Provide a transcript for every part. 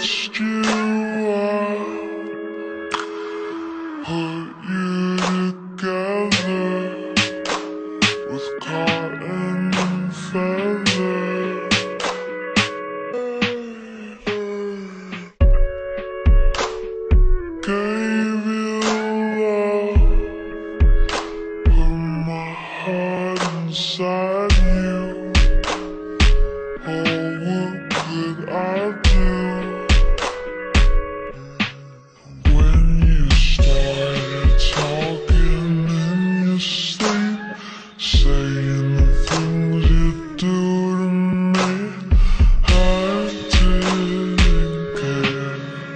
stitched you up, put you together with cotton and feather. Gave you love, put my heart inside you. Oh, what could I do when you started talking in your sleep, saying the things you do to me? I didn't care,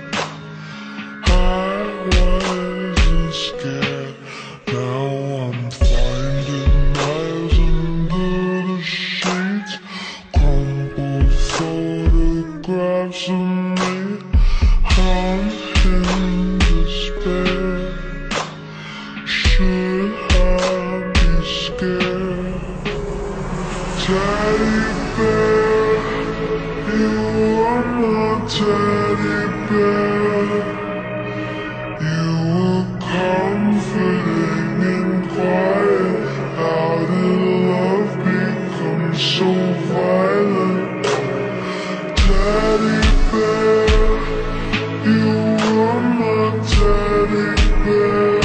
I wasn't scared. Now I'm finding knives under the sheets, crumpled photographs of me. I'm in despair. Should I be scared? Teddy bear, you are my teddy bear. You were comforting and quiet. How did love become so violent? Teddy bear, you were my teddy bear.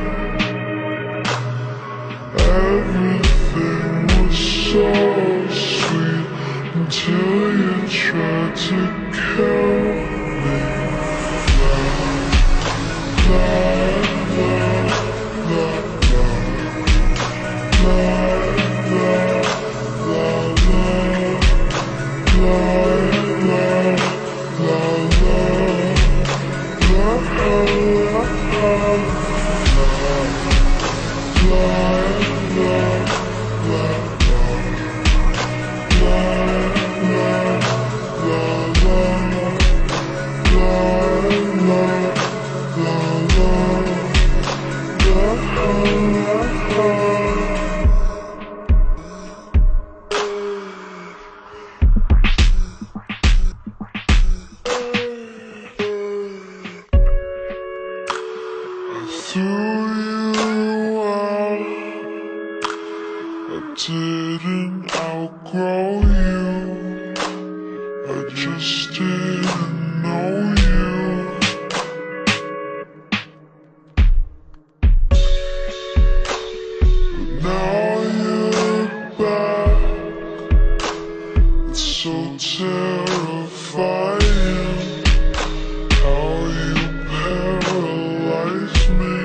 Everything was so sweet until you tried to kill me. Threw you out, I didn't outgrow you, I just didn't know you. But now you're back, it's so terrifying how you paralyze me.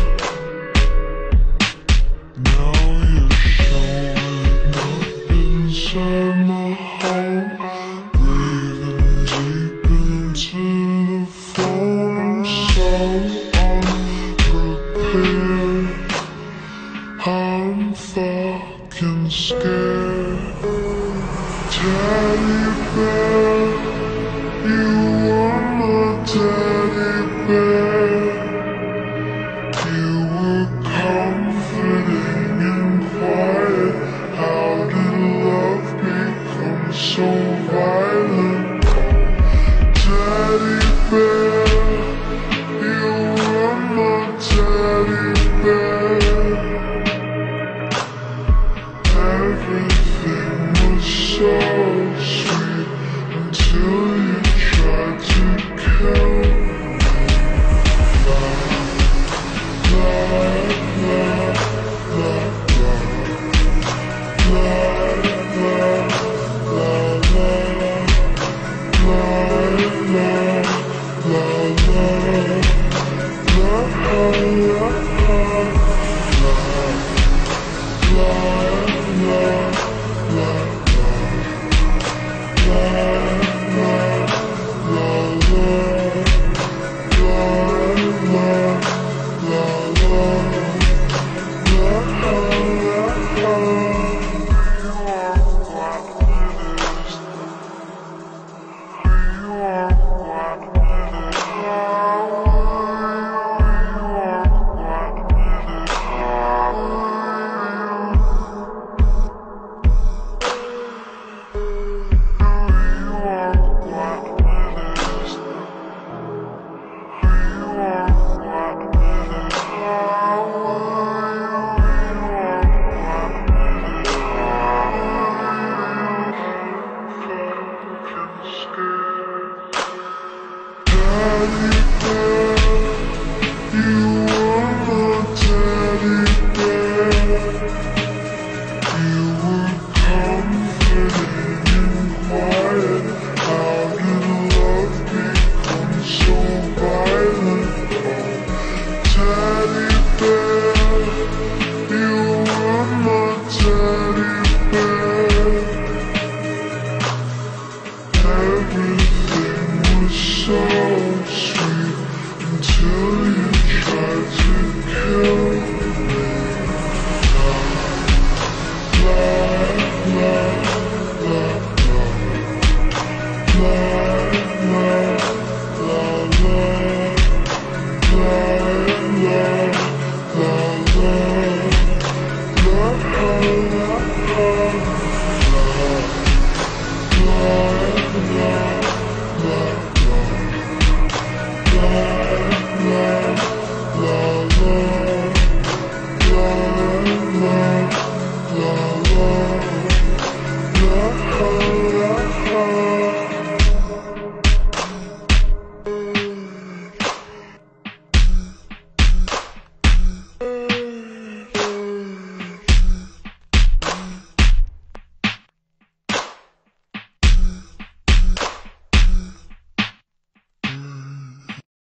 Now you're showing up inside my home, breathing deep into the phone. I'm so unprepared, I'm fucking scared. Teddy bear, you are my teddy bear. You were comforting and quiet. How did love become so violent? Teddy bear, you are my teddy bear.